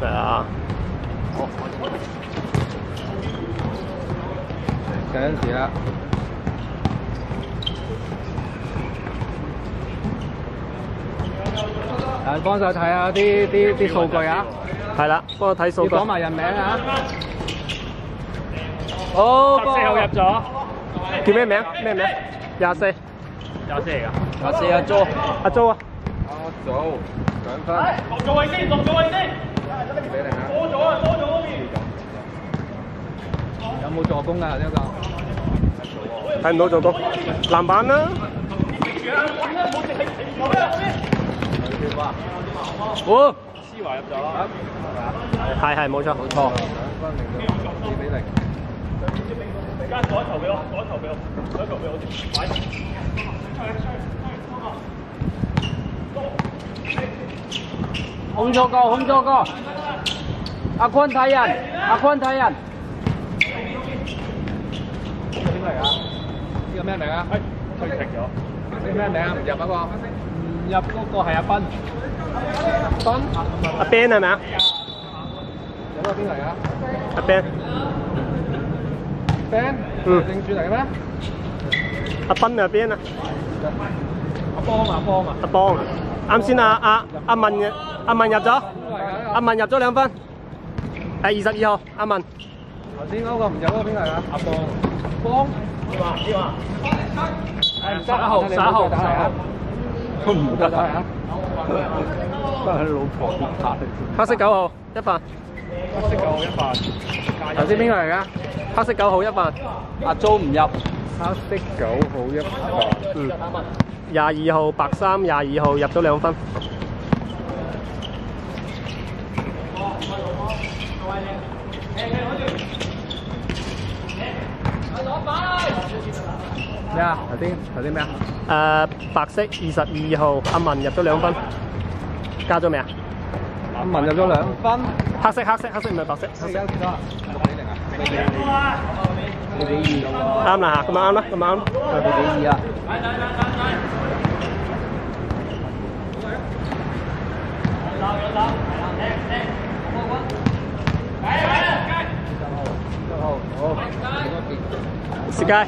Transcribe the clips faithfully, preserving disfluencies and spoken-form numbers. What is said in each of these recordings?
係啊。 計緊時啦。誒，幫手睇下啲啲啲數據啊！ 係啦，幫我睇數據。 要講埋人名啊！好， 十四號入咗， 叫咩名？咩名？廿四。 廿四嚟㗎。 廿四阿 Jo， 阿 Jo 啊。 阿祖兩分。 落咗位先，落咗位先。 俾你啊！ 多咗啊，多咗嗰邊。 有冇助攻啊？呢個？ 睇唔到助攻。籃板啦。 好。 思華入咗。 係係冇錯冇錯。 兩分零到二比零。 加左球俾我，左球俾我，左球俾我先。 控咗個，控咗個。阿坤睇人，阿坤睇人。呢個點嚟㗎？呢個咩名啊？ 推停咗。 呢咩名啊？唔入嗰個。唔入嗰個係阿斌。斌。 阿 Ben 係咪啊？ 有個邊嚟㗎？ 阿 Ben。 Ben。 嗯。 正選嚟嘅咩？ 阿斌係邊啊？ 阿邦啊，邦啊。 阿邦。啱先啊，阿阿文嘅阿文入咗，阿文入咗兩分。係二十二號，阿文。 頭先嗰個唔入嗰個邊嚟㗎？阿邦。邦。 呢話呢話。 誒，十一號，十一號，十一號。都唔得啊！都係老婆拍。 黑色九號一犯。 黑色九號一犯。 頭先邊個嚟㗎？ 黑色九號一犯。 阿 Jo 唔入。黑色九號一犯。 嗯。廿二號白衫，廿二號入咗兩分。 咩啊？頭先頭先咩啊？ 誒白色二十二號阿文入咗兩分，加咗未啊？ 阿文入咗兩分。 黑色黑色黑色唔係白色。 而家幾多啊？六比零啊？四比二。 啱啦嚇，咁咪啱啦，咁咪啱。 四比二啊！好， 時間。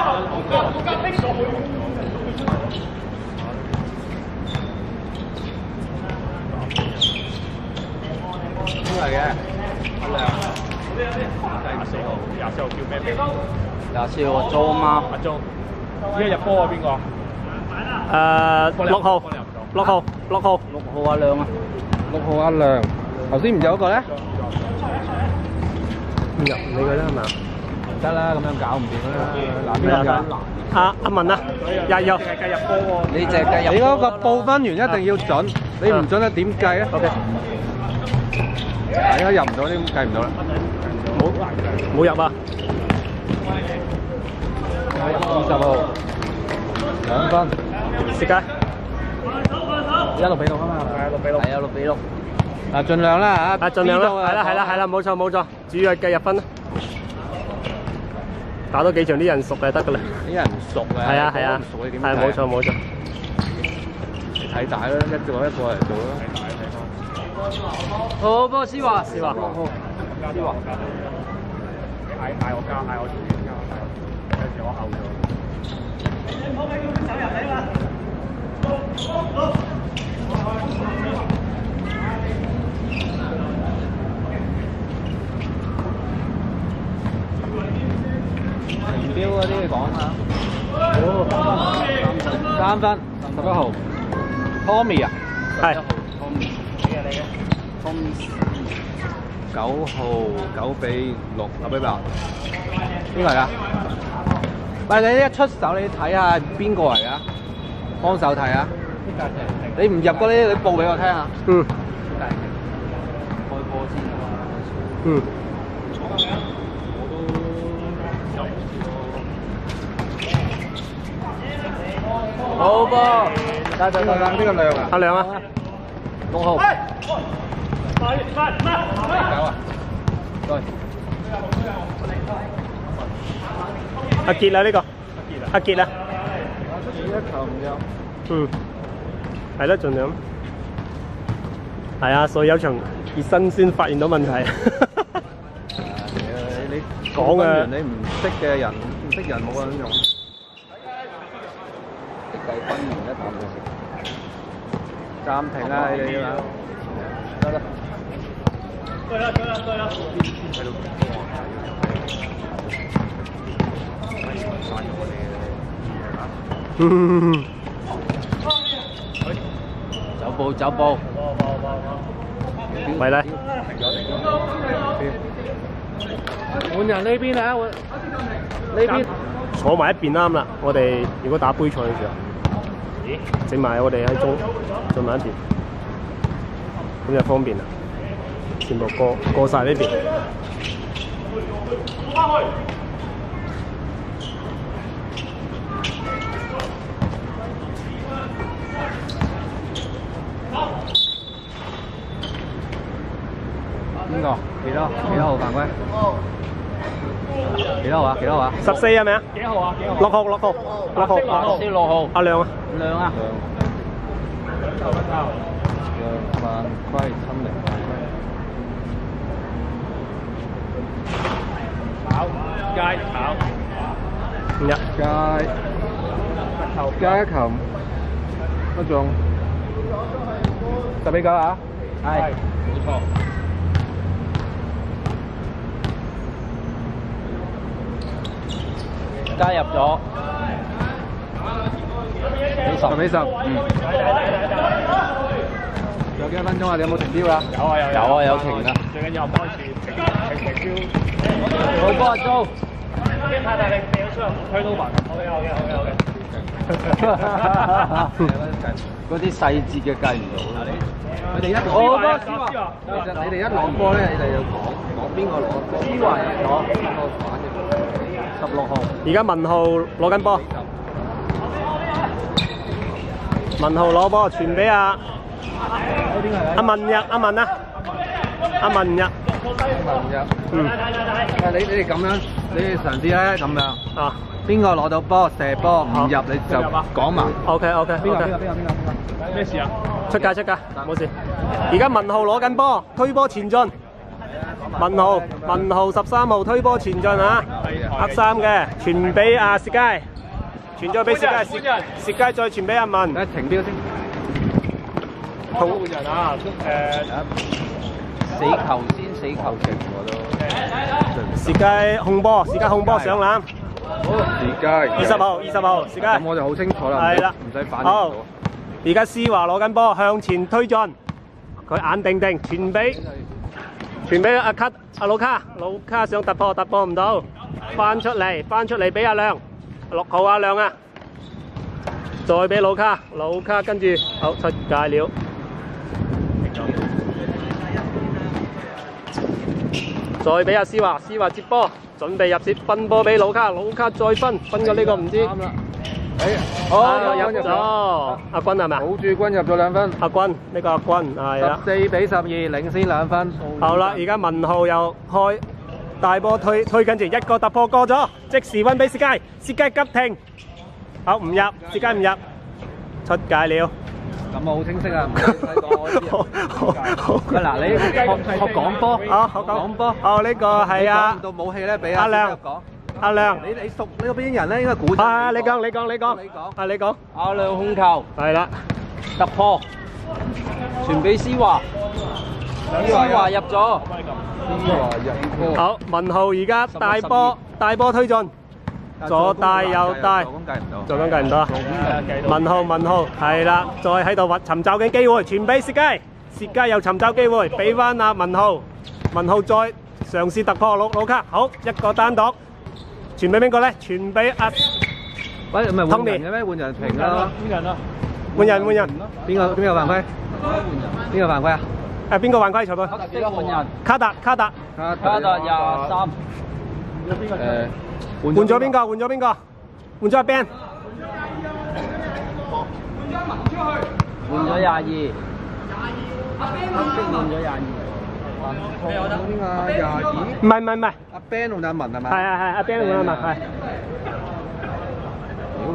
邊嚟嘅？ 廿四號，廿四號叫咩名？ 廿四號阿 Jo 嗎？ 阿 Jo。依家入波啊邊個？ 誒六號，六號，六號， 六號阿亮啊！六號阿亮，頭先唔有嗰個咧？ 唔入你嘅啦係嘛？ 唔得啦，咁樣搞唔掂啦。嗱，邊個㗎？ 阿阿文啊，廿二號。 計入波喎。 你隻計入。你嗰個報分員一定要準，你唔準咧點計啊 ？O K。 大家入唔到，呢咁計唔到啦。 冇冇入啊！ 二十號兩分。 時間。 一六比六啊嘛。 係六比六。 係啊，六比六。嗱，盡量啦嚇。 啊，盡量啦，係啦係啦係啦，冇錯冇錯，主要係計入分啦。打多幾場啲人熟就得㗎啦。 啲人唔熟啊。 係啊係啊。 熟你點計？ 係冇錯冇錯。 睇大啦，一個一個嚟做啦。好，幫我思華。 思華。 好。思華。 嗌嗌我加，嗌我做嘢加，嗌我。有時我後咗。 目標嗰啲你講下。好，三分，十一號。Tommy 啊？ 係。 Tommy。你啊你嘅。Tommy。九號九比六，九比八。邊個嚟㗎？喂，你一出手你睇下邊個嚟㗎？幫手睇下。你唔入嗰啲，你報俾我聽下。 嗯。 開波先啊嘛。 嗯。 好波，得得得得，呢個亮啊， 阿亮啊， 六號， 快快快！ 九啊，對， 阿傑啊呢個，阿傑啊， 一球唔入， 嗯，係啦，盡量，係啊，所以有場熱身先發現到問題。 你講嘅你唔識嘅人，唔識人冇咁用。啲計分完一啖就食。暫停啊！你哋要得啦。 對啦，對啦，對啦。 嗯。 走步，走步。 咪咧。 換人呢邊啊！換呢邊。 坐埋一邊啱啦。我哋如果打杯賽嘅時候，整埋我哋喺中，做埋一邊，咁就方便啦。全部過過曬呢邊。 邊個？幾多？幾多號犯規？幾多號啊？幾多號啊？ 十四係咪啊？ 幾號啊？幾號？ 六號，六號，六號。 先六號。 阿亮啊。 亮啊。犯規侵凌犯規。 炒街炒。 五一。 街。街一球。乜中？十比九啊？係。冇錯。加入咗。十比十。嗯。有幾多分鐘啊？你有冇停標啊？ 有啊有有啊有停啊！ 最緊要唔開始停停停標。 好波啊！租。 太大力，掉出去，推到埋。好嘅好嘅好嘅好嘅。 嗰啲細節嘅計唔到。佢哋一攞波，其實你哋一攞波咧，你哋要講講邊個攞波。思華攞，邊個反嘅？十六號。 而家文浩攞緊波。文浩攞波，傳俾阿阿文日，阿文啊，阿文日。 文日。嗯。你你哋咁樣，你哋嘗試咧咁樣。 啊。 邊個攞到波射波唔入你就講埋。 O K O K。 邊個邊個邊個邊個？ 咩事啊？ 出界出界，冇事。而家文浩攞緊波，推波前進。文浩文浩十三號推波前進啊！黑衫嘅傳俾阿薛佳，傳咗俾薛佳，薛薛佳再傳俾阿文。 誒停標先。 好換人啊！誒。 死球先，死球停我都。 薛佳控波，薛佳控波上籃。 薛佳。 二十號，二十號，薛佳。 咁我就好清楚啦。 係啦， 唔使反應。 好。而家思華攞緊波，向前推進，佢眼定定傳俾傳俾阿卡阿魯卡，魯卡想突破，突破唔到，翻出嚟，翻出嚟俾阿亮，六號阿亮啊，再俾魯卡，魯卡跟住好出界了，再俾阿思華，思華接波，準備入切分波俾魯卡，魯卡再分，分咗呢個唔知。 誒，好入咗，阿君係咪啊？ 好住君入咗兩分。 阿君呢個阿君係啦。 十四比十二，領先兩分。 好啦，而家文浩又開大波推推緊住，一個突破過咗，即時分俾薛佳，薛佳急停，好唔入，薛佳唔入，出界了。 咁啊好清晰啊，唔使講我知啊。嗱，你學學講波， 好學講波。 哦，呢個係啊。 到武器咧，俾阿亮講。阿亮， 你你熟呢個邊人咧，應該估。 啊，你講，你講，你講。 你講。 啊，你講。 阿亮控球。 係啦。 突破。傳俾思華。思華入咗。思華入波。 好，文浩而家大波大波推進，左帶右帶。 做工計唔到。 做工計唔到啊。文浩文浩係啦，再喺度尋找緊機會，傳俾薛佳，薛佳又尋找機會，俾翻阿文浩，文浩再嘗試突破魯魯卡，好一個單獨。傳俾邊個咧？傳俾阿喂，唔係換人嘅咩？換人停啦！ 換人啊！ 換人換人。 邊個邊個犯規？邊個犯規啊？ 誒邊個犯規？裁判。 幾多換人？ 卡達卡達。 卡達廿三。誒， 換咗邊個？換咗邊個？換咗阿 Ben。 換咗廿二。阿 Ben 換咗廿二。咩有得？邊個廿二？ 唔係唔係唔係。 阿 Ben 同阿文係咪？ 係係係，阿 Ben 同阿文係。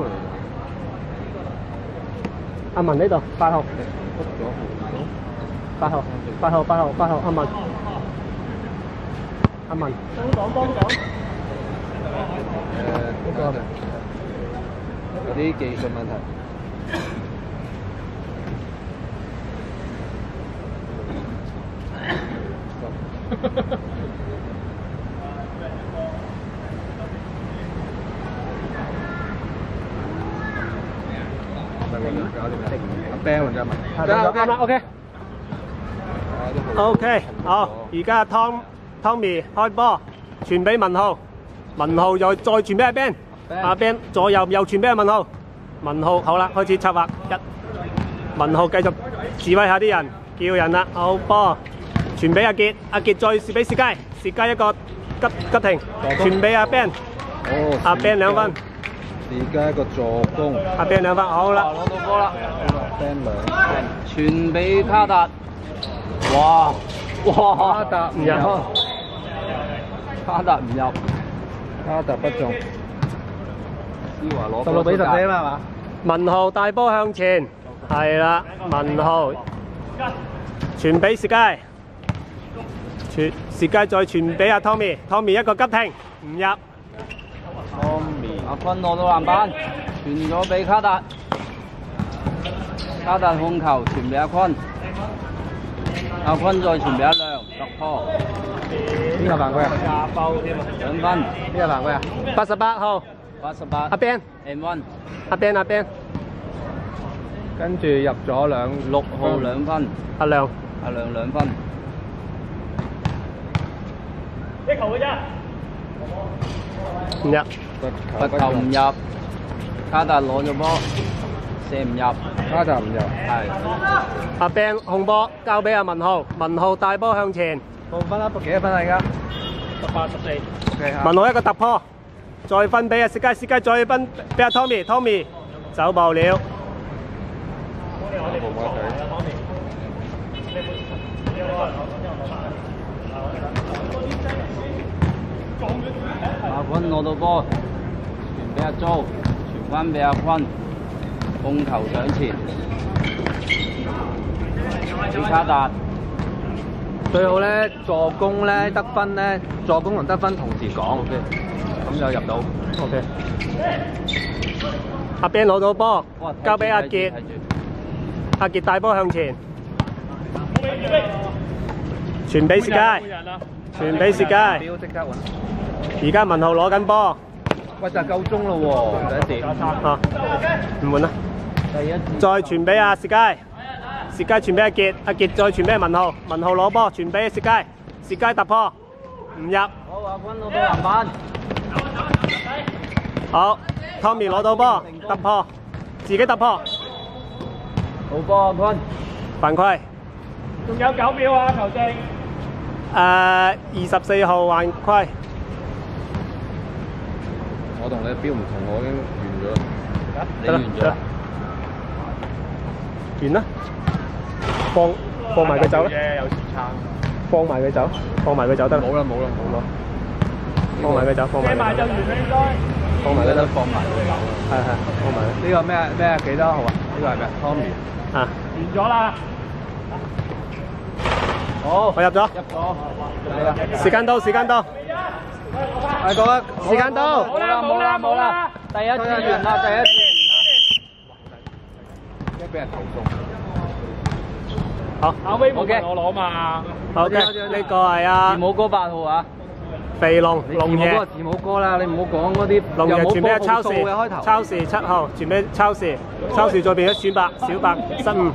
阿文呢度八號。 八號，八號，八號，八號，阿文，阿文。幫講幫講。誒， 呢個有啲技術問題。阿 Ben 換咗嘛？ 啱啦 ，OK。OK， 好，而家 Tom Tommy 開波，傳俾文浩，文浩又再傳俾阿 Ben， 阿 Ben 左右又傳俾阿文浩，文浩好啦，開始策劃一，文浩繼續指揮下啲人，叫人啦，好波，傳俾阿傑，阿傑再試俾薛佳，薛佳一個急急停，傳俾阿 Ben， 阿 Ben 兩分。 而家一個助攻， 阿 Ben 兩分，好啦， 攞到波啦 ，Ben 兩分，傳俾卡達，哇哇，卡達唔入，卡達唔入，卡達不中，思華攞十六比十四啊嘛， 文浩大波向前，係啦，文浩傳俾薛佳，傳薛佳再傳俾阿 Tommy，Tommy 一個急停唔入。 阿坤攞到籃板，傳咗俾卡達，卡達控球傳俾阿坤，阿坤再傳俾阿亮突破。邊個犯規啊？廿包添啊！兩分。邊個犯規啊？ 八十八號。 八十八。 阿 Ben。 and one。 阿 Ben 阿 Ben。 跟住入咗兩六號兩分。 阿亮。 阿亮兩分。 一球嘅啫。 唔入。 罰球唔入，卡達攞咗波，射唔入，卡達唔入，係。 阿 Ben 控波交俾阿文浩，文浩大波向前。 報分啦，幾多分啊而家？ 十八十四。 文浩一個突破，再分俾阿薛佳，薛佳再分俾阿 Tommy，Tommy 走步了。 阿坤攞到波。俾阿租，傳翻俾阿坤，控球上前，俾卡達。最好咧助攻咧得分咧，助攻同得分同時講，咁就入到。 OK。阿 Ben 攞到波，交俾阿傑，阿傑大波向前，傳俾薛佳，傳俾薛佳。而家文浩攞緊波。 喂，就夠鐘咯喎，第一節。 啊，唔換啦。 第一節。 再傳俾阿薛佳，薛佳傳俾阿傑，阿傑再傳俾文浩，文浩攞波傳俾薛佳，薛佳突破，唔入。 好，阿坤攞到籃板。 好 ，Tommy 攞到波，突破，自己突破。 好波，阿坤。 犯規。 仲有九秒啊，球證。 誒，二十四號犯規。 我同你標唔同，我已經完咗。你完咗啦？ 完啦。放放埋佢走啦。 有時差。 放埋佢走，放埋佢走得啦。 冇啦冇啦冇啦。 放埋佢走，放埋。 射埋就完啦應該。 放埋佢走，放埋佢走。 係係，放埋。 呢個咩咩幾多號啊？呢個係咩 ？Tommy。 啊。 完咗啦。 好，我入咗。 入咗。係啦。 時間到，時間到。 係講啦， 時間到。 冇啦冇啦冇啦， 第一次完啦，第一次完啦。一俾人投中。 好。 阿威冇問我攞嘛。 好嘅，呢個係啊。 字母哥八號啊。 肥龍龍爺。 字母哥啦，你唔好講嗰啲。 龍爺傳俾阿超嘅開頭。 時，超時七號傳俾超時，超時再變咗小白，小白失誤。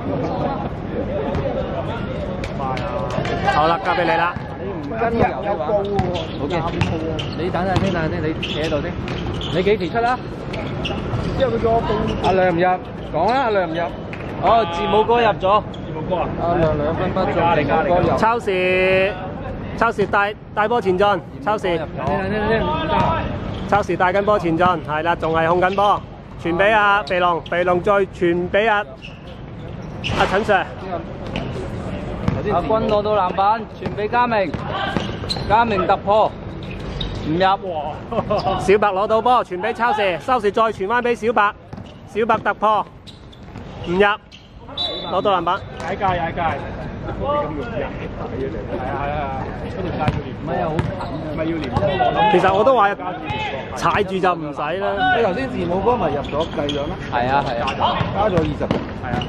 好啦，交俾你啦。 跟有有報喎，好嘅。你等陣先，等陣先，你企喺度先。你幾時出啦？ 之後佢叫我報。 阿亮唔入，講啦，阿亮唔入。哦，字母哥入咗。 字母哥啊。 阿亮兩分不中，字母哥入。 超時，超時帶帶波前進，超時。 先先先，唔得。 超時帶緊波前進，係啦，仲係控緊波，傳俾阿肥龍，肥龍再傳俾阿阿陳 Sir。 阿君攞到籃板，傳俾嘉明，嘉明突破，唔入。 小白攞到波，傳俾超時，收時再傳翻俾小白，小白突破，唔入，攞到籃板。 踩界踩界。 係啊係啊，嗰條街要連， 唔係啊，好近， 唔係要連波。我諗其實我都話踩住就唔使啦。 你頭先字母哥咪入咗計咗咩？ 係啊係啊， 加咗二十。 係啊，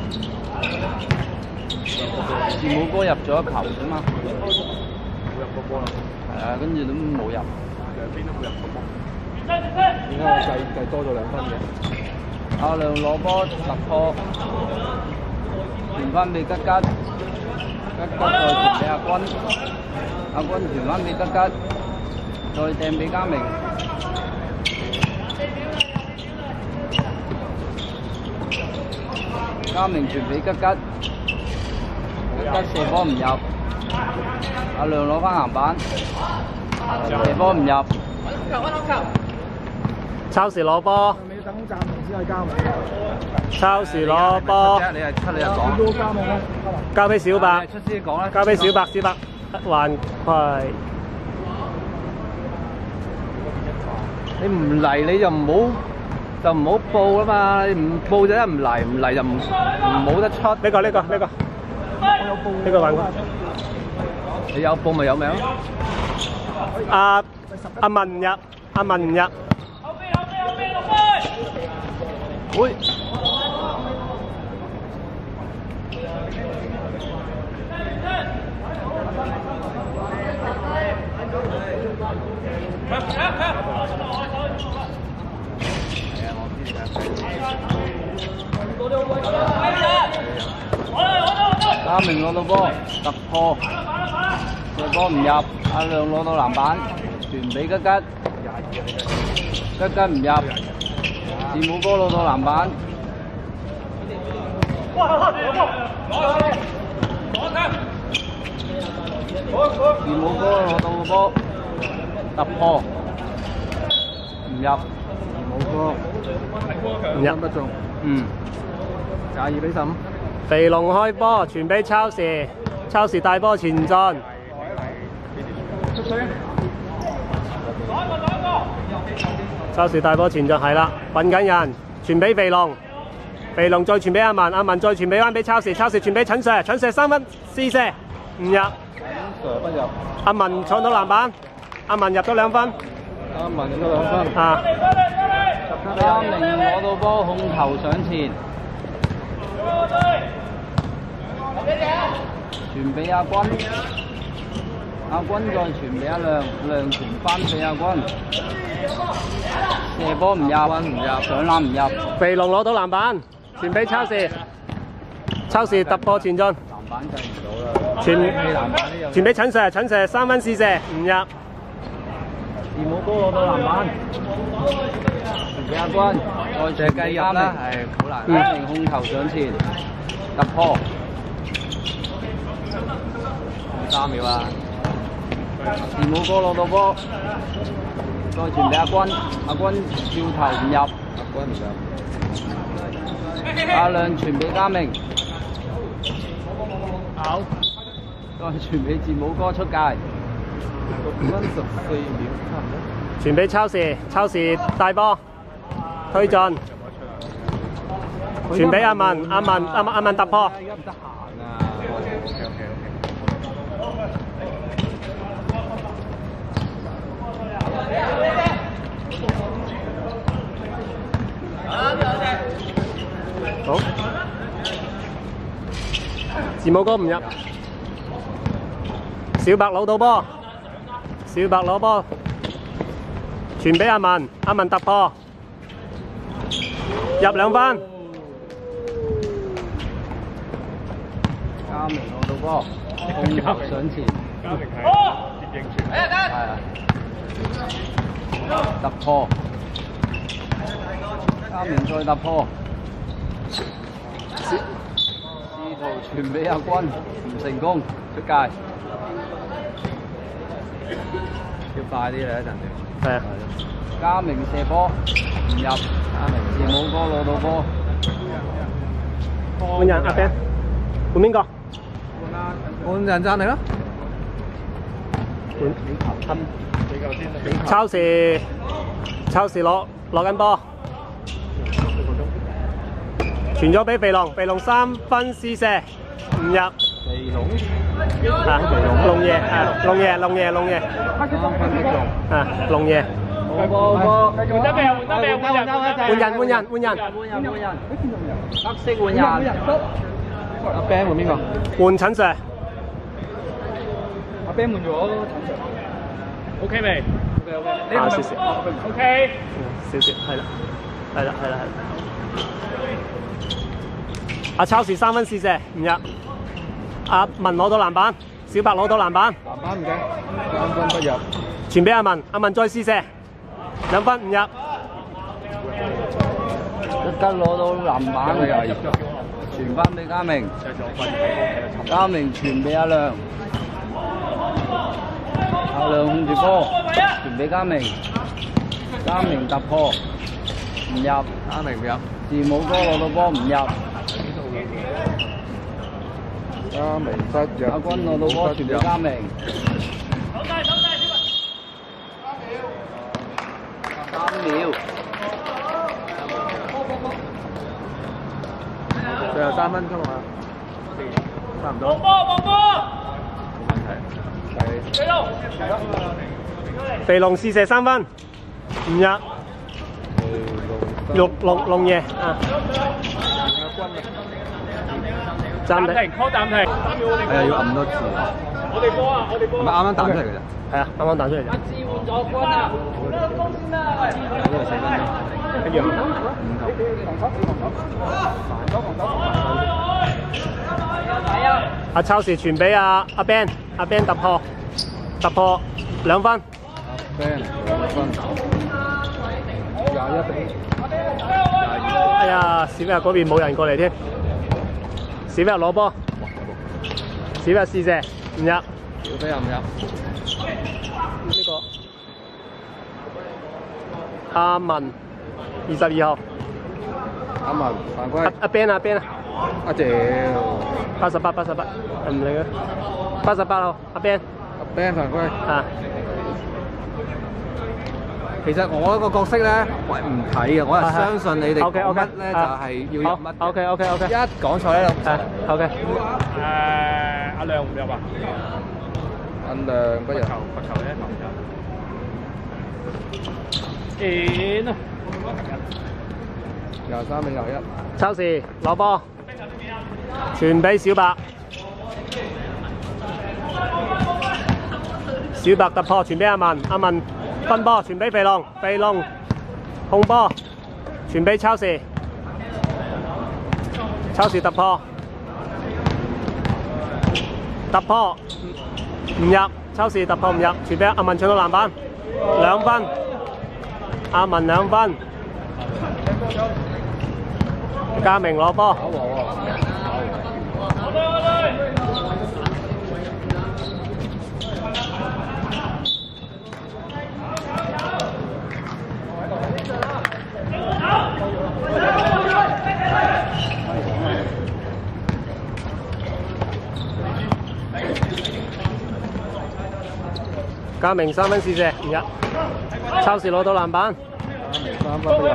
字母哥入咗一球啫嘛。 冇入過波啦， 係啊，跟住都冇入。 兩邊都冇入過波。 點解我計計多咗兩分嘅？ 阿亮攞波突破，傳翻俾吉吉，吉吉再傳俾阿軍，阿軍傳翻俾吉吉，再掟俾嘉明。嘉明傳俾吉吉，吉吉射波唔入，阿亮攞翻籃板，射波唔入。 抄時攞波， 你等暫停先去交咪。 抄時攞波， 你係出你就講。 點都交咪咧？ 交俾小白， 出先講啦。 交俾小白，小白還快。 你唔嚟你就唔好就唔好報啦嘛，你唔報就一唔嚟，唔嚟就唔唔冇得出。 呢個呢個呢個，呢個還快。 你有報咪有名咯。 阿阿文入，阿文入。 喂，嘉明攞到波，突破，射波唔入，阿亮攞到籃板，傳俾吉吉，吉吉唔入。字母哥攞到籃板，字母哥攞到個波，突破唔入， 字母哥唔入不中， 嗯， 廿二比十五。 肥龍開波，傳俾抄時，抄時帶波前進。抄時帶波前進係啦，揾緊人，傳俾肥龍，肥龍再傳俾阿文，阿文再傳俾翻俾抄時，抄時傳俾陳 Sir，陳 Sir 三分試射唔入， 不入。 阿文搶到籃板，阿文入咗兩分， 阿文咗兩分。 啊， 嘉明攞到波控球上前，傳俾阿軍，阿軍再傳俾阿亮，亮傳翻俾阿軍，射波唔入，唔入，上籃唔入， 肥龍攞到籃板，傳俾抄時，抄時突破前進， 籃板計唔到啦。 傳籃板呢有。 傳俾陳 Sir，陳 Sir 三分試射唔入， 字母哥攞到籃板，傳俾阿軍，再射計入啦，係好難。嘉明控球上前，突破，三秒啊！字母哥攞到波，再傳俾阿軍，阿軍跳投唔入， 阿軍唔入。 阿亮傳俾嘉明， out， 再傳俾字母哥出界， 六分十四秒差唔多。 傳俾抄時，抄時帶波推進，傳俾阿文，阿文阿文阿文突破。 而家唔得閒啊。OK OK OK。 好，字母哥唔入，小白攞到波，小白攞波，傳俾阿文，阿文突破，入兩分。 嘉明攞到波，控球上前， 嘉明係接應傳。 係啊，突破，嘉明再突破。試圖傳俾阿軍，唔成功，出界。要快啲啦，一陣要。 係啊， 嘉明射波唔入，嘉明字母哥攞到波， 換人阿 Ben，換邊個？ 換人贊嚟啦。 換抄時，抄時攞攞緊波，傳咗俾肥龍，肥龍三分試射唔入。 肥龍啊，龍爺啊，龍爺龍爺龍爺三分的龍啊，龍爺。 波波波， 換得未啊？換得未啊？換人換換人換人換人， 換人換人，黑色換人。阿 Ben 換邊個？ 換陳 Sir。 阿 Ben 換咗陳 Sir。 OK 未 OK OK。 啊，少少。 OK。 少少，係啦，係啦，係啦，係啦。阿超時三分試射唔入，阿文攞到籃板，小白攞到籃板， 籃板唔驚，三分不入。 傳俾阿文，阿文再試射，兩分唔入。 一吉攞到籃板，傳翻俾嘉明，嘉明傳俾阿亮，阿亮控住波，傳俾嘉明，嘉明突破，唔入，嘉明唔入，字母哥攞到波唔入，嘉明失入，阿軍攞到波傳俾嘉明。三秒，最後三分鐘啊，差唔多。 波波波！ 冇問題。 肥龍， 肥龍試射三分，唔入。六龍龍爺啊，暫停。 暫停，call暫停。 係啊，要撳多次。 我哋波啊！我哋波。 係咪啱啱彈出嚟嘅啫？ 係啊，啱啱彈出嚟啫。 置換咗軍啊！ 呢個四分鐘。 一樣。阿超時傳俾阿阿 Ben， 阿 Ben 突破，突破兩分。 Ben 兩分，廿一比。 哎呀，史威亞嗰邊冇人過嚟添，史威亞攞波，史威亞試射唔入。 小飛又唔入。 呢個阿文二十二號。 阿文犯規。 阿阿 Ben 啊 Ben 啊。 阿屌。 八十八八十八，唔理佢。八十八號阿 Ben。 阿 Ben 犯規。 啊。 其實我個角色咧，我係唔睇嘅，我係相信你哋講乜咧就係要入乜。 OK OK OK。 一講錯咧就。 係 OK。 誒，阿亮唔入啊？ 阿亮不入。 球罰球咧，球入。in 啊！ 廿三比廿一。 抽時攞波，傳俾小白。小白突破，傳俾阿文，阿文分波，傳俾肥龍，肥龍控波，傳俾超時，超時突破，突破唔入，超時突破唔入，傳俾阿文搶到籃板，兩分，阿文兩分。嘉明攞波，嘉明三分試射唔入，超時攞到籃板， 三分不入。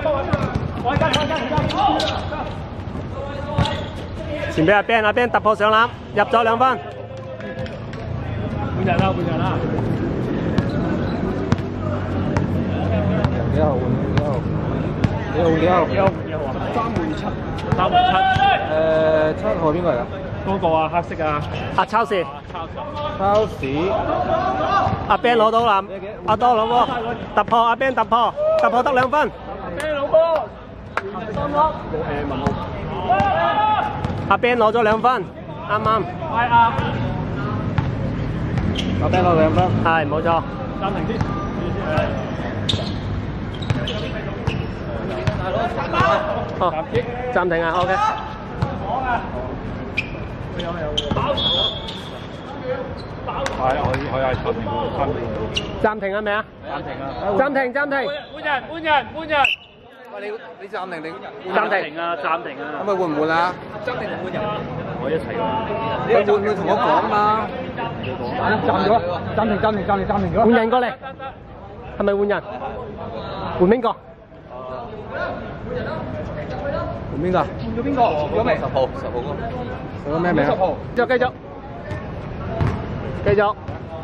傳俾阿 Ben， 阿 Ben 突破上籃，入咗兩分。 換人啦，換人啦！ 幾號換幾號？幾號幾號？ 幾號？幾號啊？三換七，三換七。誒， 七號邊個嚟㗎？ 嗰個啊，黑色啊。 阿超時， 超時。 阿 Ben 攞到籃，阿多攞波，突破，阿 Ben 突破，突破得兩分。 咩老波？三粒。誒，文浩。 阿 Ben 攞咗兩分，啱啱。 係啊。 阿 Ben 攞兩分。 係冇錯。 暫停先。 哦，暫停啊 ，OK。 係，我我係暫停， 暫停係咪啊？ 暫停啊！ 暫停暫停。 換人換人換人。 喂，你你暫停定暫停啊！暫停啊！ 咁咪換唔換啊？ 暫停換人，我一齊㗎。 你換會同我講嘛？ 暫咗，暫停暫停暫停暫停咗。 換人過嚟，係咪換人？換邊個？ 換邊個？ 換咗邊個？換咗未？ 十號，十號嗰個。嗰個咩名？ 十號。 繼續繼續。 繼續。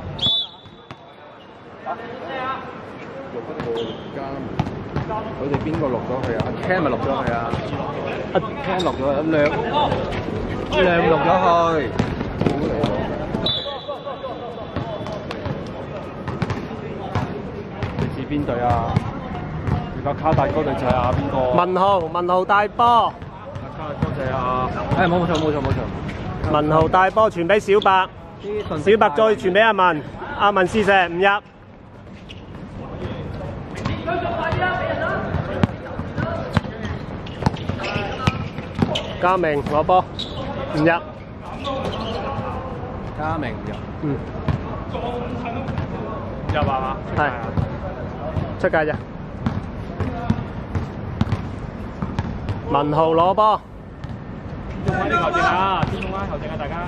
錄嗰個加，佢哋邊個錄咗佢啊？阿 Ken 咪錄咗佢啊？阿 Ken 錄咗，亮亮錄咗佢。 你似邊隊啊？而家卡達嗰隊就係阿邊個？ 文豪，文豪大波。 卡達嗰隊啊！ 誒冇錯冇錯冇錯。 文豪大波傳俾小白，小白再傳俾阿文，阿文試射唔入。嘉明攞波唔入。 嘉明入。 嗯。 入係嘛？ 係。出界咋？文豪攞波。 尊重翻啲球證啊！尊重翻球證啊！大家。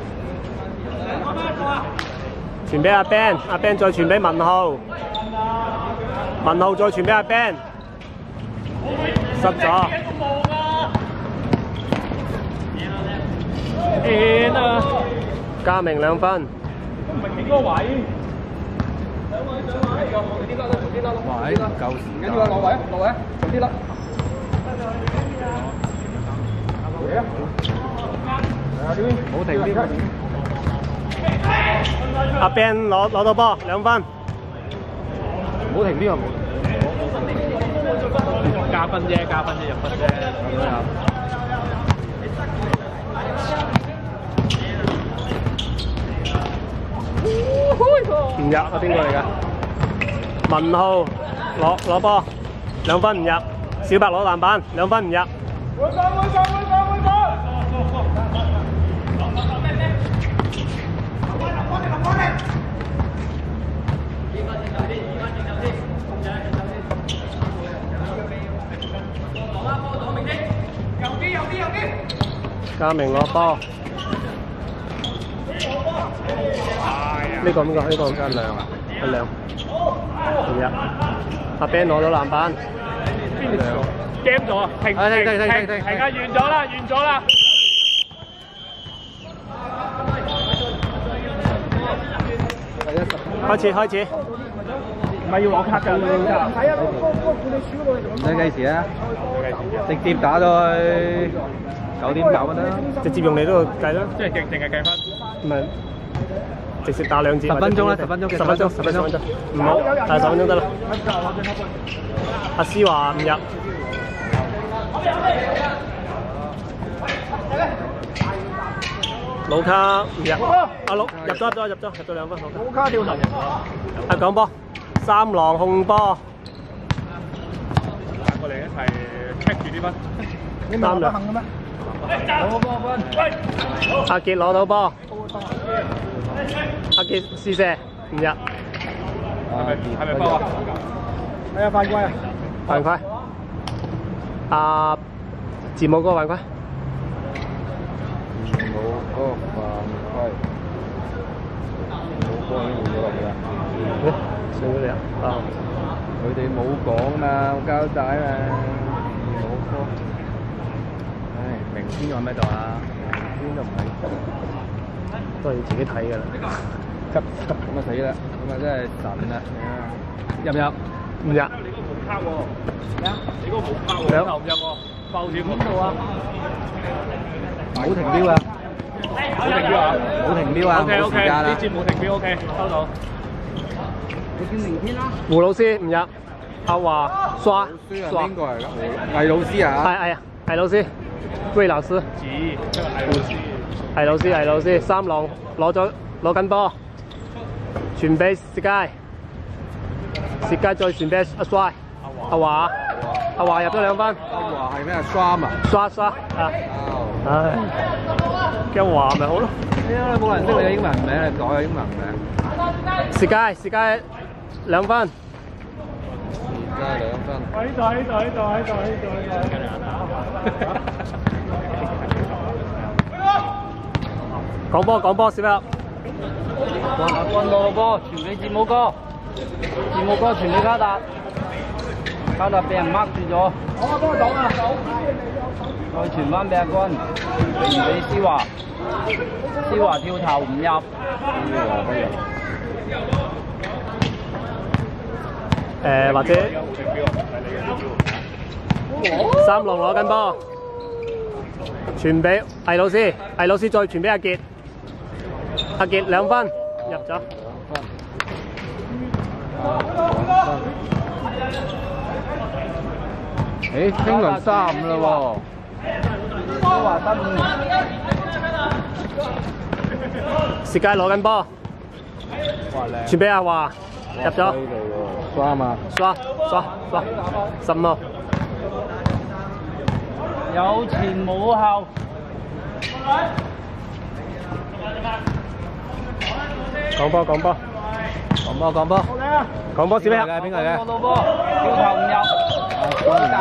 傳俾阿 Ben， 阿 Ben 再傳俾文豪，文豪再傳俾阿 Ben， 失咗。 贏啊！ 嘉明兩分。 唔係幾個位？ 位夠時間。 緊要啊！落位啊！落位啊！做啲啦。 唔好停啲。 阿 Ben 攞攞到波兩分。 唔好停啲啊！ 加分啫，加分啫，入分啫。 唔入啊！邊個嚟㗎？文浩攞攞波兩分唔入，小白攞籃板兩分唔入。 會上會上會上會上！ 嘉明攞波。呢個邊個？呢個阿亮啊， 阿亮，唔入。阿 Ben 攞到籃板， 亮 game 咗啊！停停停停停啊！完咗啦，完咗啦！ 開始開始。 唔係要攞卡㗎，睇啊！ 唔使計時啊，直接打到去九點九分啦。 直接用你嗰度計啦。 即係淨淨係計分。 唔係。直接打兩節。 十分鐘啦，十分鐘， 十分鐘，十分鐘，唔好，係十分鐘得啦。阿思華唔入。魯卡唔入。阿魯入咗入咗入咗入咗兩分。 魯卡掉頭。 阿廣波，三郎控波。 兩個嚟一齊 check 住啲分。 你唔係得行嘅咩？ 攞波分。 阿傑攞到波。阿傑試射唔入， 係咪係咪波啊？係啊，犯規啊！ 犯規。阿字母哥犯規。 字母哥犯規，字母哥已經換咗落去啦。 誒，上咗嚟啊！啊， 佢哋冇講嘛，冇交代嘛。字母哥，唉，明天喺咩度啊？明天都唔喺。 都係要自己睇㗎啦。 急急咁啊死啦！咁啊真係神啦！入唔入？ 唔入。 你嗰個冇卡喎。咩啊？你嗰個冇卡喎。 兩入唔入喎？爆住邊度啊？ 冇停標啊！ 冇停標啊！ 冇停標啊！ O K O 冇 K， 時間啦。 呢節冇停標 O K，收到。 你見明天啦。 胡老師唔入。阿華刷刷。 邊個嚟㗎？魏老師啊？ 係係啊，係老師，魏老師。 子，呢個係老師。 係老師係老師，三郎攞咗攞緊波，傳俾薛佳，薛佳再傳俾阿帥，阿華，阿華入咗兩分。 阿華係咩啊？刷啊！ 刷刷啊！唉，叫華咪好咯。 點解冇人識你嘅英文名？你改個英文名。 薛佳薛佳兩分。 而家兩分。 喺度喺度喺度喺度喺度。 講波講波，小一。 阿軍攞個波傳俾字母哥，字母哥傳俾卡達。 卡特俾人 mark 住咗。我幫佢擋啊！再傳翻俾阿君，俾唔俾思華？思華跳頭唔入。 誒、或者三郎攞緊波，傳俾魏老師，魏老師再傳俾阿傑，阿傑兩分入咗。 誒，傾輪三五啦喎！思華得五。 薛佳攞緊波，傳俾阿華，入咗。 刷嘛， 刷刷刷，十五號。 有前冇後。 講波講波， 講波講波， 講波小飛俠。 邊個嚟嘅？波到波，跳頭唔入。好大。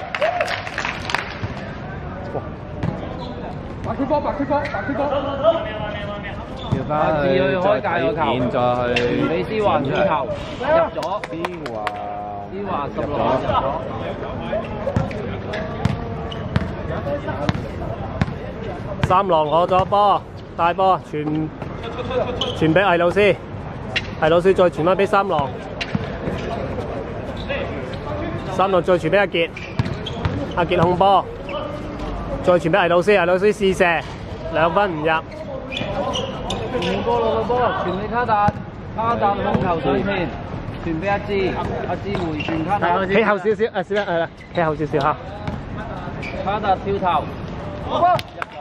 白區波，白區波，白區波。 調翻去去開界個球，現在去俾思華跳頭入咗。思華，思華十六入咗。 三郎攞咗波，大波傳傳俾魏老師，魏老師再傳翻俾三郎，三郎再傳俾阿傑，阿傑控波，再傳俾魏老師，魏老師試射，兩分唔入。 唔波落個波，傳俾卡達，卡達控球上前，傳俾阿志，阿志回傳卡達。 企後少少，誒少係啦，企後少少嚇。 卡達跳頭，入咗。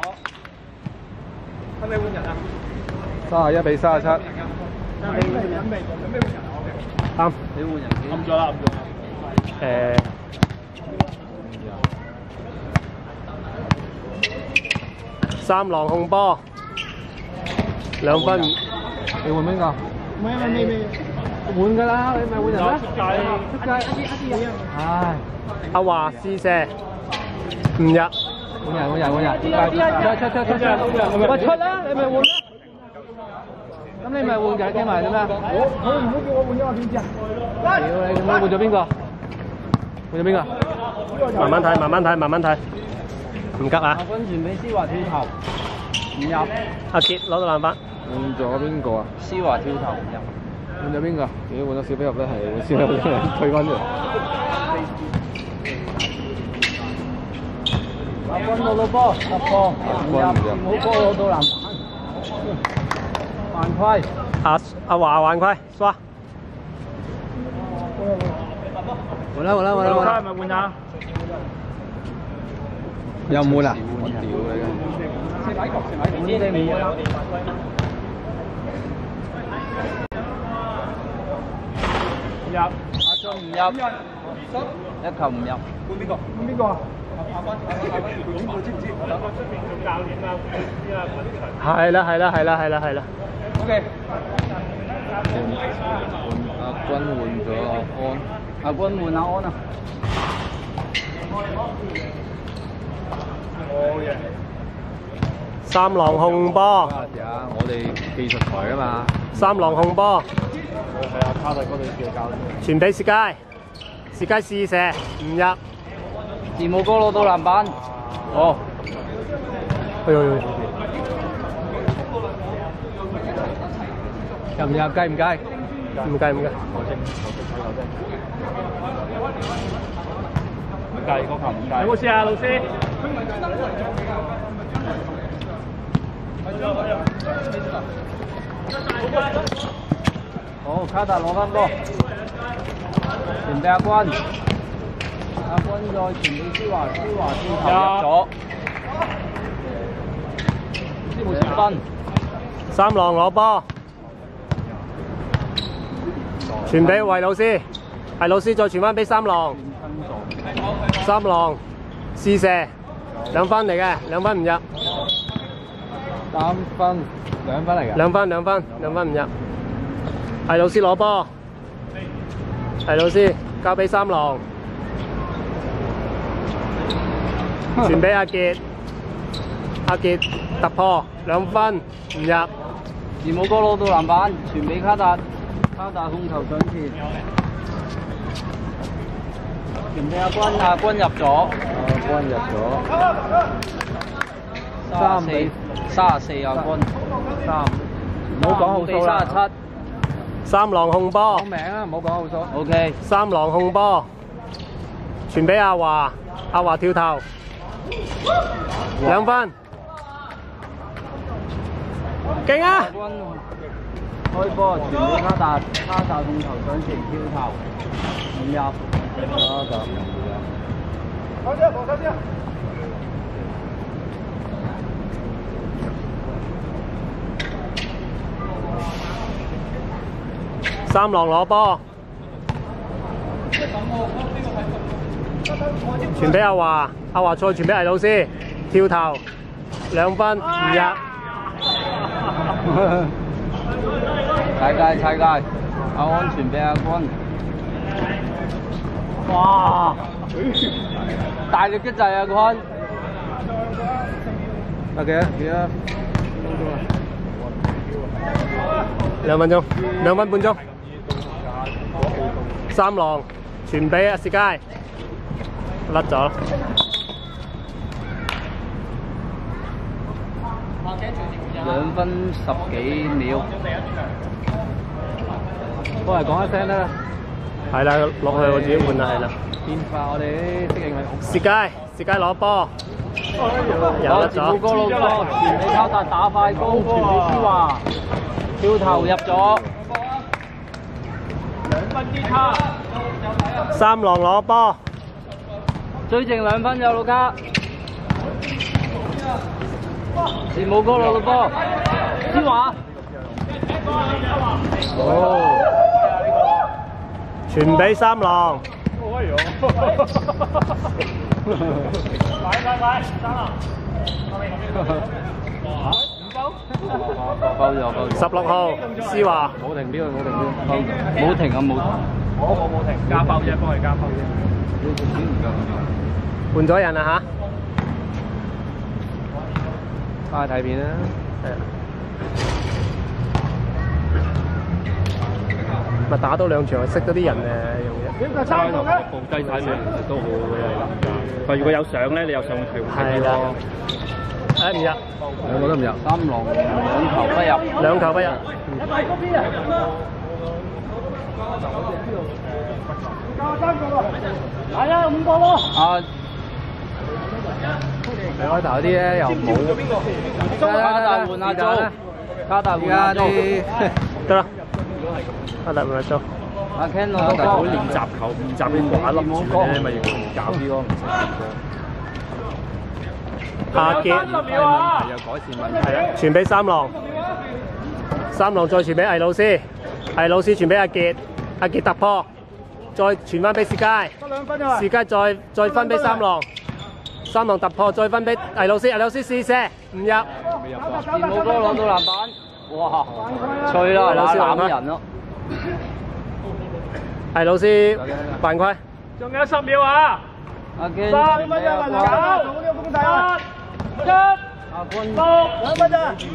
係咪換人啊？ 三十一比三十七。 準備準備準備換人啊！ 啱。 你換人先。 暗咗啦，暗咗。 誒。三郎控波，兩分。 你換邊個？ 唔係唔係未未。 換㗎啦，你咪換人啦。 出界出界一啲一啲嘢。 唉， 阿華試射，唔入。 換人換人換人。出出出出出。喂出啦，你咪換啦。咁你咪換緊傾埋做咩？ 我佢唔好叫我換咗我點知啊？ 屌你，咁換咗邊個？換咗邊個？ 慢慢睇，慢慢睇，慢慢睇，唔急啊！ 阿君傳俾思華跳頭，唔入。 阿傑攞到籃板。 換咗邊個啊？思華跳頭唔入。換咗邊個？如果換咗小飛俠咧，係換小飛俠退翻出嚟。阿君攞到波，入波，唔入，冇波攞到籃板。犯規。 阿阿華犯規，刷。 換啦換啦換啦換啦。 係咪換啊？ 又唔換啊？我屌你嘅！ 食奶角，食奶角。 你唔換啊？ 入。 阿俊唔入，一球唔入。 換邊個？換邊個啊？阿阿君，阿君，邊個知唔知？我出邊做教練啊，知啊，嗰啲場。 係啦係啦係啦係啦係啦。 O K。 阿君換咗阿安，阿君換阿安啊。 三郎控波。 啊，我哋技術台啊嘛。 三郎控波。 係啊，卡特嗰度叫教練。 傳俾薛佳，薛佳試射唔入。 字母哥攞到籃板。哦。 哎呦呦！ 入唔入？計唔計？ 唔計唔計。 唔計嗰球唔計。有冇事啊，老師？ 好，卡達攞翻波，傳俾阿君，阿君再傳俾思華，思華跳頭入咗，先冇前分。 三郎攞波，傳俾魏老師，魏老師再傳翻俾三郎，三郎試射，兩分嚟嘅，兩分唔入。 三分，兩分嚟㗎。 兩分兩分兩分唔入。魏老師攞波，魏老師交俾三郎，傳俾阿傑，阿傑突破兩分唔入。 字母哥攞到籃板，傳俾卡達，卡達控球上前，俾傳俾阿君，阿君入咗，阿君入咗，三四三十四阿君，三，唔好講號數啦，三十七， 三郎控波， 講名啊，唔好講號數。O K， 三郎控波，傳俾阿華，阿華跳投，兩分，勁啊！ 開波傳俾卡達，卡達控球上前跳投，唔入，卡達唔入。 好啲，好啲。 三郎攞波，傳俾阿華，阿華再傳俾魏老師，跳投，兩分唔入。 踩界踩界，阿安傳俾阿君。哇！大力嘅掣啊，君！ 得幾多？幾多？ 兩分鐘，兩分半鐘。三郎傳俾阿薛佳，甩咗。 兩分十幾秒。 幫人講一聲啦。 係啦，落去我自己換啦，係啦。 變化我哋啲適應係好。 薛佳，薛佳攞波，又甩咗。 冇個路波，傳俾卡達打快攻，傳俾思華，跳投入咗。兩分之差。 三郎攞波， 追剩兩分有老卡。前冇個路波，思華。 哦，傳俾三郎。 哎呦！來來來，三郎。 包咗包咗。 十六號，思華。 冇停標，冇停標。 冇停啊冇停。 我我冇停，加包啫，幫佢加包啫。 換咗人啦吓？ 翻去睇片啦。 咪打多兩場，識咗啲人誒，用點解三個咧？ 放低晒咩？其實都好嘅。但如果有相咧，你有上去睇係啦。誒唔入， 兩個都唔入。 三郎兩球不入， 兩球不入。 三個咯，係啊，五個咯。 啊！ 你開頭啲咧又冇。 卡達換阿租，卡達換阿租。 得啦，卡達換阿租。 阿 Ken 卡達好攞練習球，練習啲掛笠住咧，咪搞啲咯。 阿傑係有改善問題啦。 傳俾三郎，三郎再傳俾魏老師，魏老師傳俾阿傑，阿傑突破。再傳翻俾薛佳，薛佳再再分俾三郎，三郎突破再分俾魏老師，魏老師試射唔入， 電冇哥攞到籃板，哇！脆啦，打攬人咯。 魏老師犯規， 仲有十秒啊！ 阿堅， 三分鐘還九，做呢個攻勢啊！一、 阿君六、兩分咋？四、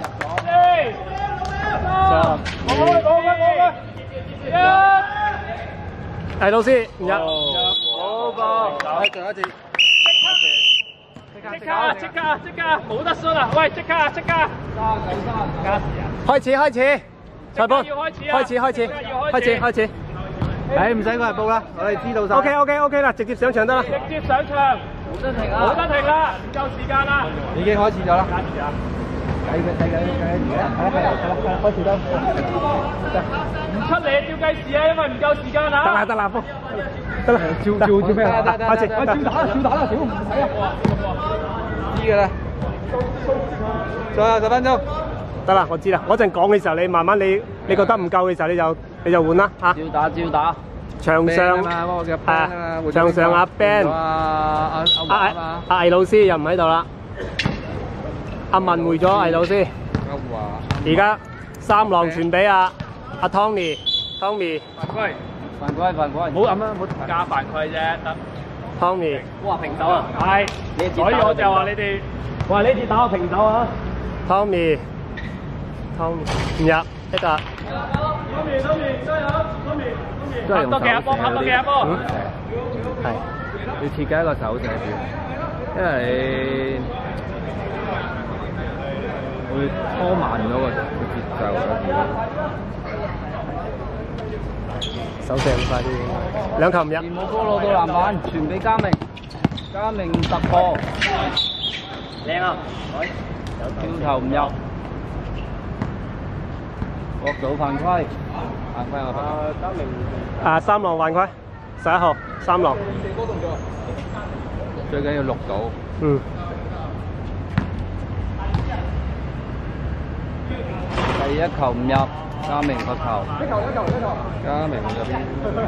三、我開我開我開，一。 魏老師唔入， 好波， 再做一次。 即刻即刻即刻冇得輸啦！喂，即刻即刻！加時啊！ 開始開始，裁判要開始啊開始開始開始開始， 誒唔使過嚟報啦，我哋知道晒。 OK OK OK 啦，直接上場得啦。 直接上場， 冇得停啊！ 冇得停啦，唔夠時間啦！ 已經開始咗啦。 加時啊！ 睇佢睇佢睇佢，係啦係啦係啦，開始得。 唔出嚟照計時啊，因為唔夠時間啊！ 得啦得啦，得啦，照照照咩啊？開始， 照打啦，照打啦，屌唔睇啊！ 知㗎啦。仲有十分鐘。 得啦，我知啦。嗰陣講嘅時候，你慢慢你你覺得唔夠嘅時候，你就你就換啦嚇。 照打照打。 場上係場上阿 Ben 阿阿阿阿阿魏老師又唔喺度啦。阿文回咗魏老師。 阿華。 而家三郎傳俾阿阿 Tommy，Tommy。 犯規， 犯規犯規。 唔好咁啦，唔好加犯規啫，得。 Tommy。 哇平手啊！ 係，所以我就話你哋，我話呢次打我平手啊！ Tommy，Tommy 唔入一個。 Tommy，Tommy 加油，Tommy，Tommy。 都係用手拍多幾下波，拍多幾下波。 係要設計一個手勢表，因為你會拖慢咗個節奏咯。 手勢咁快啲，兩球唔入。 字母哥攞到籃板，傳俾嘉明，嘉明突破，靚啊！跳球唔入，角度犯規，犯規我罰。嘉明啊，三郎犯規，十一號三郎。 最緊要錄到。 嗯。 第一球唔入，嘉明罰球。一球一球一球。嘉明嗰邊。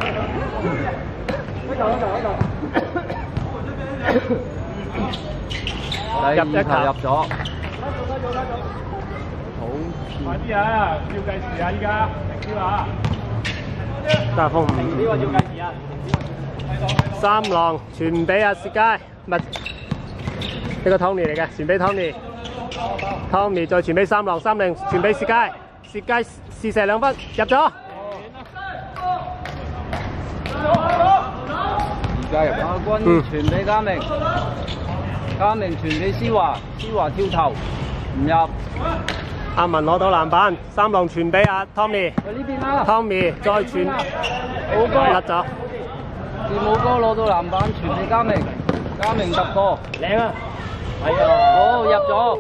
一球一球一球。第二球入咗。好快啲啊！要計時啊！依家停招啊！ 大風唔。 呢個要計時啊！ 三郎傳俾阿薛佳，唔係呢個 Tony 嚟嘅，傳俾 Tony。Tony 再傳俾三郎，三郎傳俾薛佳，薛佳試射兩分入咗。 而家入亞軍傳俾嘉明，嘉明傳俾思華，思華跳投唔入。 阿文攞到籃板，三郎傳俾阿 Tommy， 去呢邊啦 Tommy 再傳， 好波甩咗。 字母哥攞到籃板傳俾嘉明，嘉明突破， 靚啊！ 係啊，好入咗。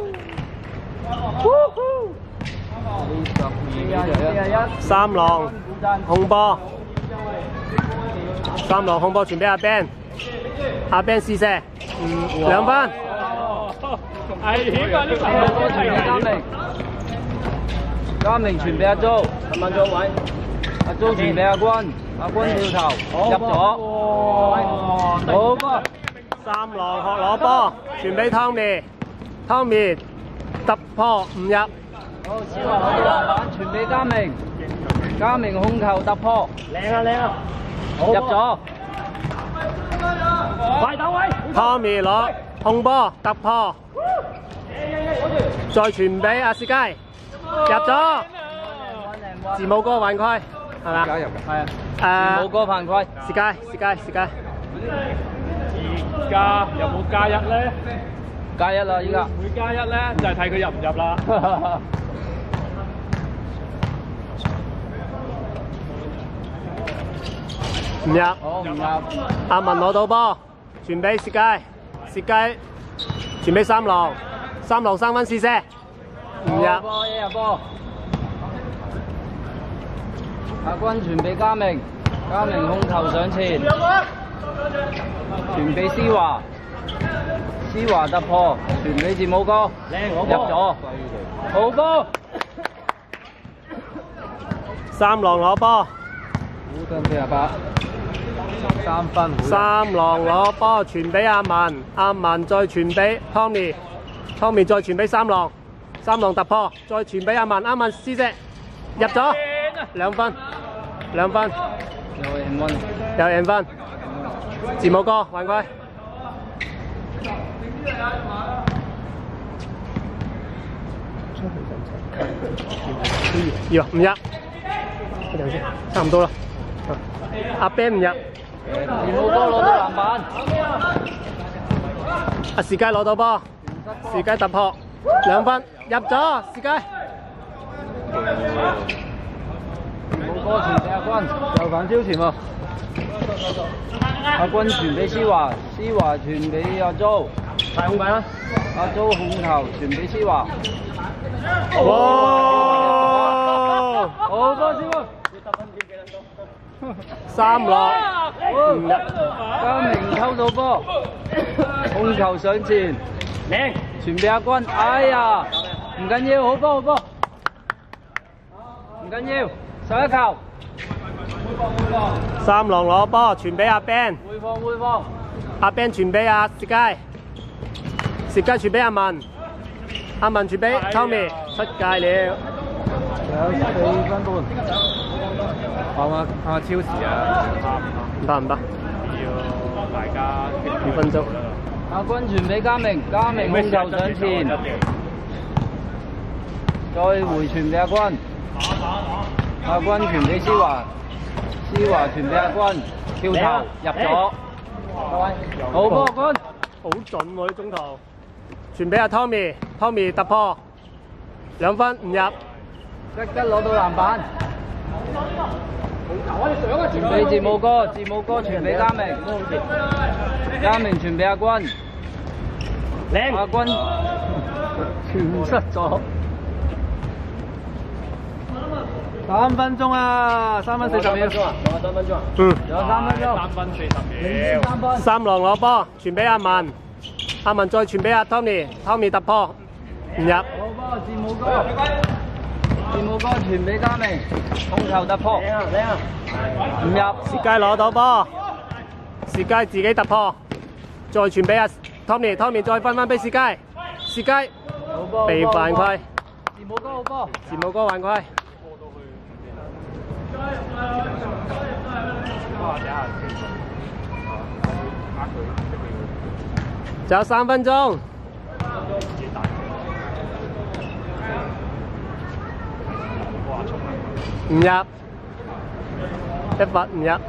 三郎控波，三郎控波傳俾阿 Ben， 阿 Ben 試射，嗯兩分。 危險啊！呢字母哥傳俾嘉明，嘉明傳俾阿 Jo， 十蚊咗位，阿 Jo 傳俾阿軍，阿軍跳投入咗，好波。 三郎學攞波，傳俾 Tommy，Tommy 突破唔入。 好，思華攞到籃板傳俾嘉明，嘉明控球突破， 靚啊靚啊！ 入咗。 快走位 Tommy 攞控波突破，再傳俾阿薛佳，入咗。字母哥犯規係咪？ 加入嘅係啊。 誒， 字母哥犯規。 薛佳薛佳薛佳。 而家有冇加一咧？ 加一啦，依家。 會加一咧，就係睇佢入唔入啦。 唔入。 好唔入。 阿文攞到波，傳俾薛佳，薛佳傳俾三郎，三郎三分試射，唔入。 波一入波。阿軍傳俾嘉明，嘉明控球上前，傳俾思華，思華突破，傳俾字母哥，入咗，好波。 三郎攞波， 五分四十八，三分。 三郎攞波傳俾阿文，阿文再傳俾 Tommy，Tommy 再傳俾三郎，三郎突破，再傳俾阿文，阿文試射入咗，兩分，兩分， 有人溫， 有贏分，字母哥犯規。要唔入？一陣先，差唔多啦。阿 Ben 唔入， 字母哥攞到籃板， 阿薛佳攞到波，薛佳突破兩分入咗，薛佳。 字母哥傳俾阿軍，右反超前喎。阿軍傳俾思華，思華傳俾阿 Jo， 大控計啦。 阿 Jo 控球傳俾思華。 哇！ 好多先喎。 三落唔入， 嘉明偷到波，控球上前， 靚傳俾阿軍。哎呀，唔緊要，好波好波，唔緊要，十一球。 三郎攞波傳俾阿 Ben， 回放回放， 阿 Ben 傳俾阿薛佳，薛佳傳俾阿文，阿文傳俾 Tommy， 出界了。 有四分半，啱啱啱超時啊！ 唔得唔得， 要大家五分鐘。 阿軍傳俾嘉明，嘉明控球上前，再回傳俾阿軍，阿軍傳俾思華， 思華傳俾阿君，跳投入咗。好波君， 好準喎啲中途，傳俾阿 Tommy，Tommy 突破兩分唔入， 即刻攞到籃板。傳俾字母哥，字母哥傳俾嘉明，嘉明傳俾阿君，阿君傳失咗。 三分鐘啊，三分四十秒。 仲有三分鐘啊？ 嗯， 仲有三分鐘。 三分四十秒。 三分。 三郎攞波，傳俾阿文，阿文再傳俾阿 Tommy，Tommy 突破唔入。 好波，字母哥，字母哥傳俾嘉明，控球突破，唔入。 薛佳攞到波，薛佳自己突破，再傳俾阿 Tommy，Tommy 再分翻俾薛佳，薛佳好波， 被犯規， 字母哥好波， 字母哥犯規。仲有三分鐘，唔入，一罰唔入。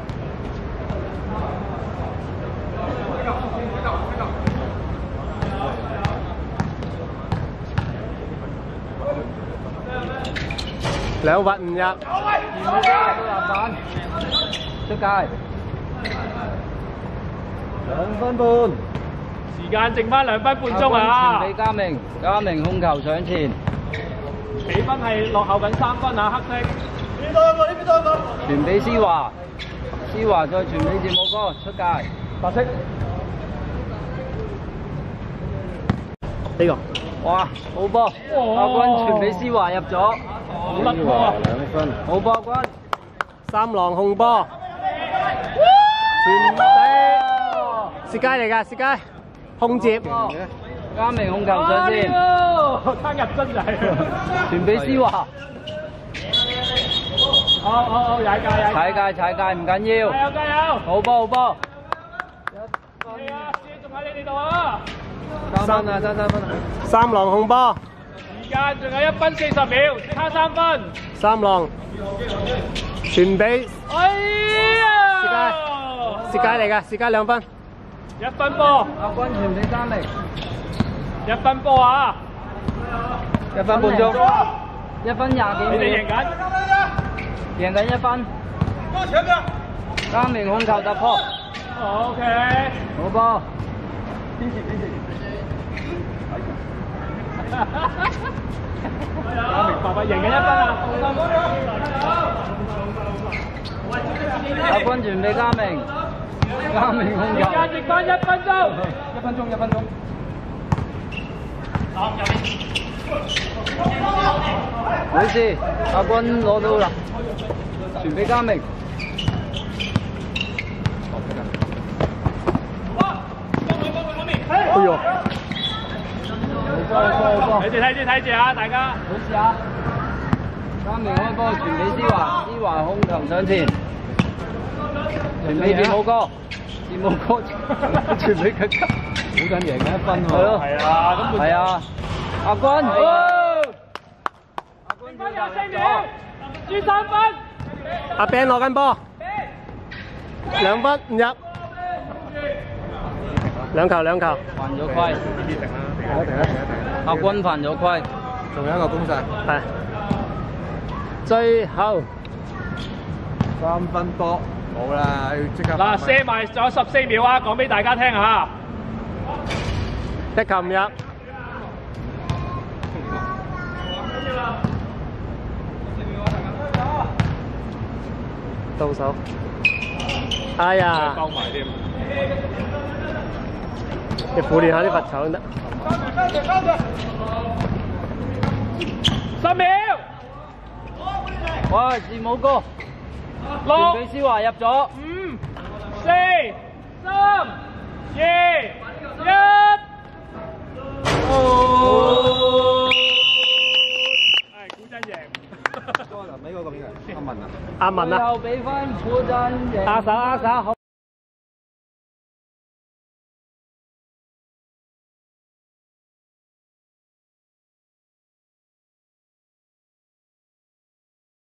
兩罰唔入。 字母哥攞籃板，出界，兩分半。 時間剩翻兩分半鐘啊！ 傳俾嘉明，嘉明控球上前， 比分係落後緊三分啊，黑色。 呢邊個？呢邊個？傳俾思華，思華再傳俾字母哥出界，白色。 呢個， 哇，好波！阿君傳俾思華入咗， 甩波兩分，好波君。 三郎控波，傳俾薛佳嚟㗎，薛佳控接。 嘉明控球上先， 攤入樽就係。 傳俾思華。 好好好，踩界踩界踩界唔緊要， 加油加油！ 好波好波。 係啊，仲喺你哋度啊！ 三分啊，爭三分啊！ 三郎控波， 時間仲有一分四十秒，即刻三分。 三郎傳俾哎呀！ 薛佳嚟㗎，薛佳兩分。 一分波， 阿君傳俾嘉明， 一分波啊！ 一分半鐘，一分廿幾你哋贏秒， 緊。 贏緊一分。嘉明控球突破， O K。 好波。 我明白白，贏緊一分啊！ 阿君傳俾嘉明，嘉明控時間球， 剩翻一分鐘， 一分鐘一分鐘。冇事，阿君攞到啦，傳俾嘉明。 哎呦！ 好波好波好波， 你哋睇住睇住啊，大家。 冇事啊！嘉明開波傳俾思華，思華控球上前，傳俾字母哥，字母哥傳俾佢，好緊贏緊一分喎。係咯， 係啊，咁係啊，阿君，阿君剩翻廿四秒，輸三分。 阿 Ben 攞緊波，兩分唔入，兩球兩球。 犯咗規， 停啦停啦停啦停啦！ 阿君犯咗規， 仲有一個攻勢， 係，最後三分波冇啦，要即刻嗱，射埋仲有十四秒啊，講俾大家聽下。 一球唔入，到手。哎呀！ 包埋添。 你苦練下啲罰球先得。 十秒。 喂，字母哥，傳六、 俾思華入咗， 五、四、三、二、一。哦。係古真贏。 臨尾嗰個邊個？阿文啊！ 阿文啊， 最後比分古真贏。 握手握手。